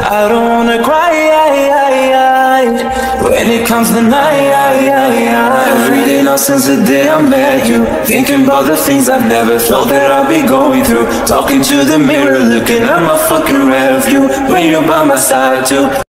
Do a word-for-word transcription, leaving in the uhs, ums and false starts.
I don't wanna cry when it comes to night. Every day now since the day I met you, thinking about the things I've never felt that I'll be going through. Talking to the mirror, looking at my fucking rear view. When you're by my side too,